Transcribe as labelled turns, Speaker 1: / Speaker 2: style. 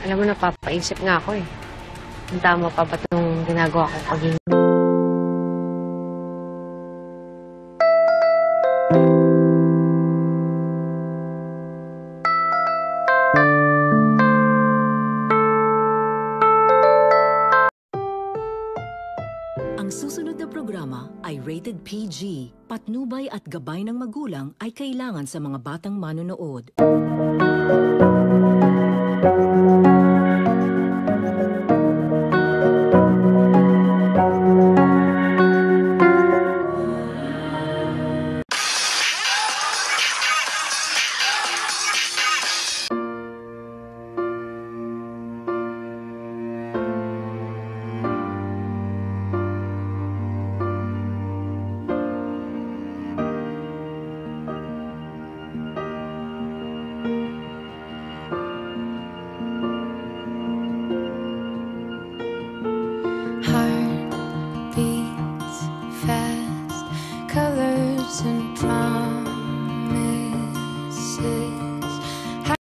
Speaker 1: Alam mo, napapaisip nga ako eh. Ang tama pa ba itong ginagawa kong paghingi?
Speaker 2: Ang susunod na programa ay rated PG. Patnubay at gabay ng magulang ay kailangan sa mga batang manonood.